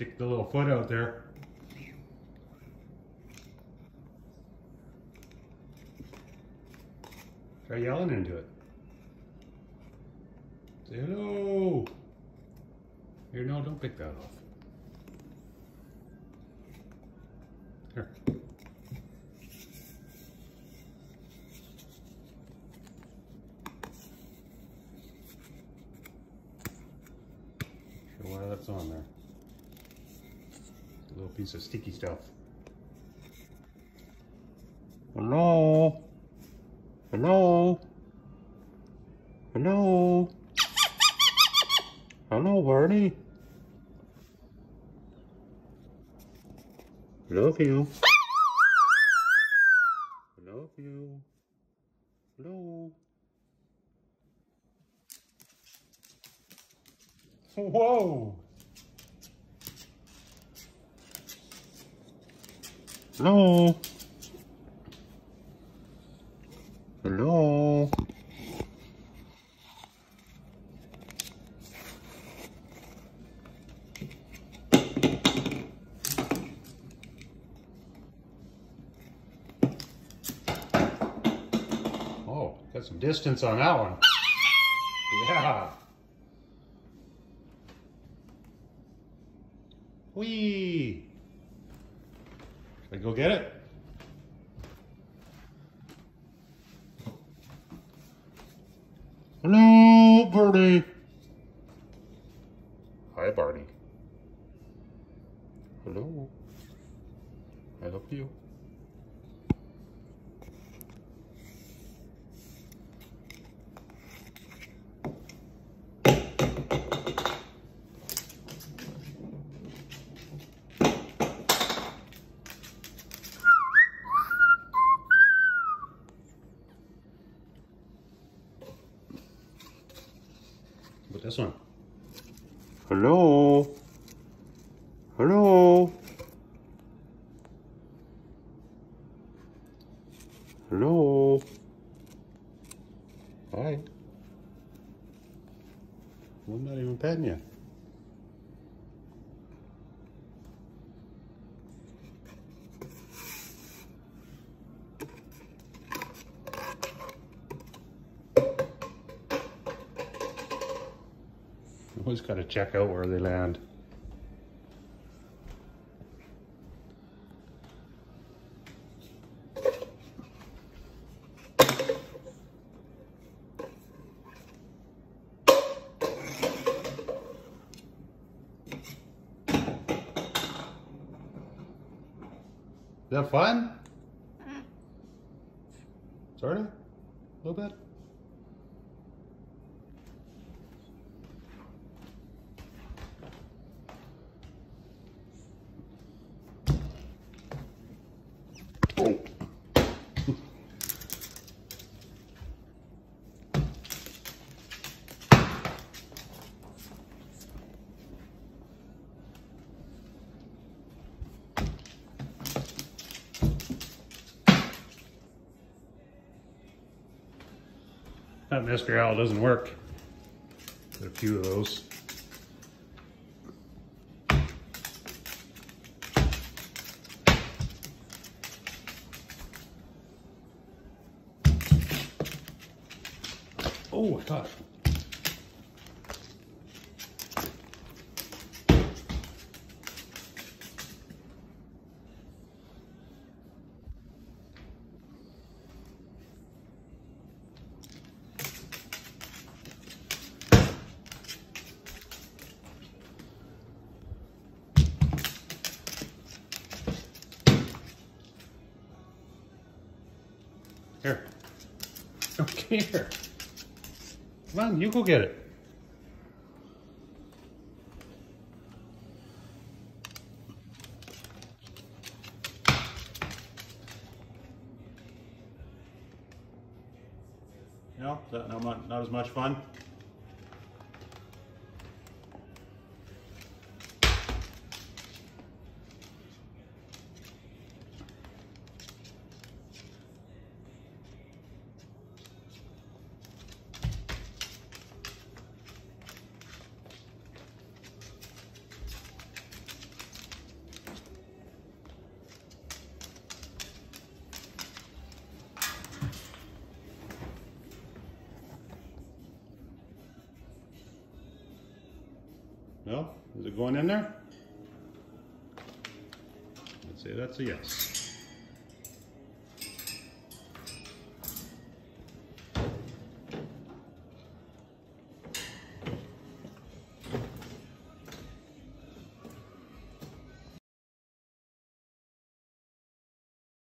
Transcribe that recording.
Stick the little foot out there. Try yelling into it. Say hello. Here, no, don't pick that off. Here. Sure why that's on there. A little piece of sticky stuff. Hello? Hello? Hello? Hello, Barney? Love you. Love you. Hello? Whoa! Hello? Hello? Oh, got some distance on that one. Yeah. Whee! Should I go get it? Hello, Barney. Hi, Barney. Hello. I love you. But this one. Hello. Hello. Hello. Hi. I'm not even petting you. Always got to check out where they land. Is that fun? Sort of? A little bit? Oh. That Mr. Owl doesn't work. Got a few of those. Oh, I caught it. Here. Okay, here. Come on, you go get it. No, not as much fun. No? Is it going in there? I'd say that's a yes.